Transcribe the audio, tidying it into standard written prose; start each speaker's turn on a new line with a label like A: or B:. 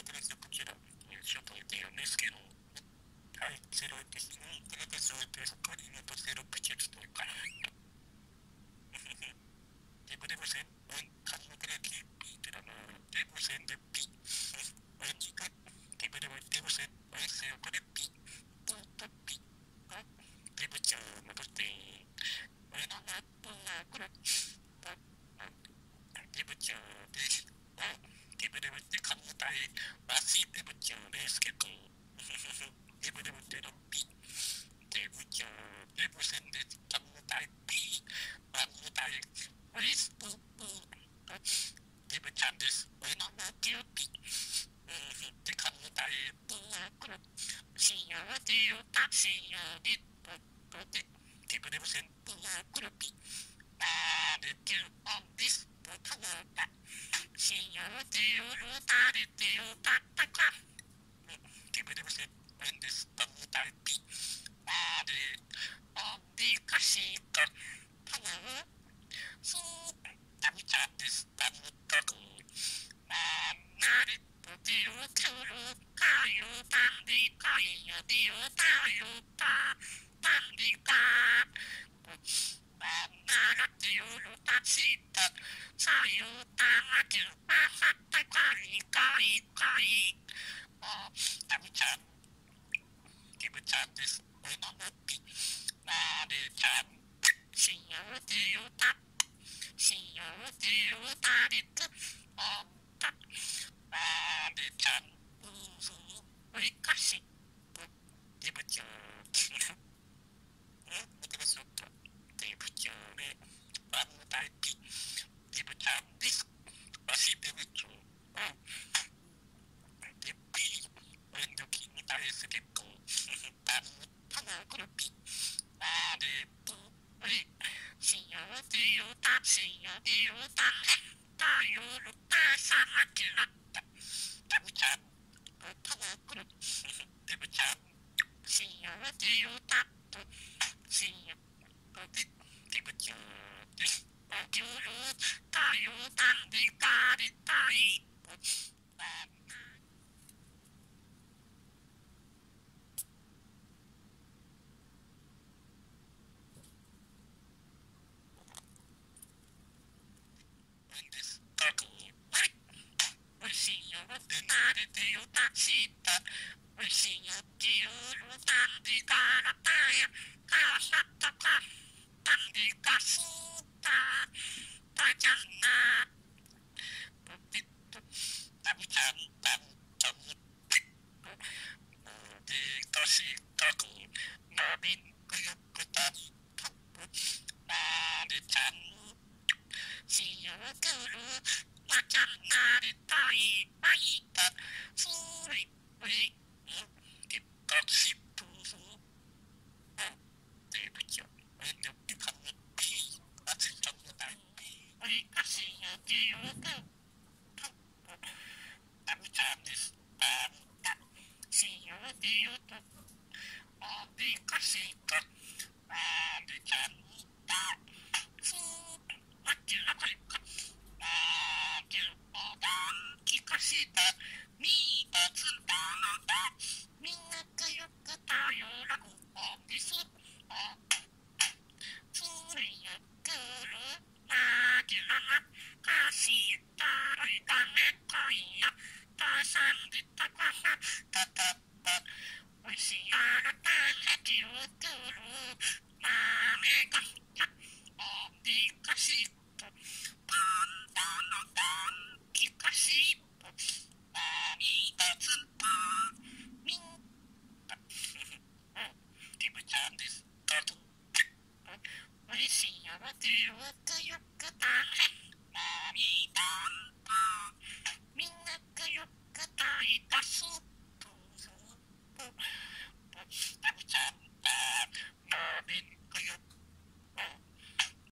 A: です。こちら、ちょっと言うんですけど、はい、ゼロですね。これでそうやって、そこにとゼロプチェスというか、デブデブ戦、カニのテレビってのデブ戦でピッ、デブデブデブ戦、おやすよ、これピッ、ピッとピッ、デブちゃん戻って、俺のナップがこれ、デブちゃんです。デブデブってカニたい、らしいデブちゃんですけど、デブデブってのピッ、デブちゃん、デブ戦でカニたいピッ、カニたい、ウィスピッピッ、デブちゃんです。俺のナップピッ、でカニたいピッ、これ、しようでよたしようで、デブデブ戦ピッ、これピッ、できるんです。カニたしようでよたれてよたったか。デブデブ戦です。カニたいピッ、で、でかしか。カニしダメちゃんです。ダメかく。なれとでよくるかよたりかいよでよたよた。たりか。ならでよたした。さよたがきゅうばさったかいかいかい。ダメちゃん。デブちゃんです。俺のもっぴ。なれちゃん。しようでよた。しようでよたれと。た。なれちゃん。おいかし。デブちゃん。見てますよ。デブちゃんね。バンタイピ。デブちゃんです。わしデブちゃん。デブピ。めんどきに対すると。バンタナグルピ。なれピ。しようでよた。しようでよた。たよるたさまきらった。デブちゃん。タナグル。デブちゃん。しようでよた。しようで。デブちゃんです。おきゅうる。たよたんでかれたい。です。かく。はい。おいしいよってなれてよたした。おいしいよってよるたんでからたや。かさったか。たんでかした。たじゃな。で、たぶちゃん、たぶちゃん。で、かしかく。なびんくよくたに。なれちゃん。しようくる。わちゃんなれたい。まいた。すり。で、かし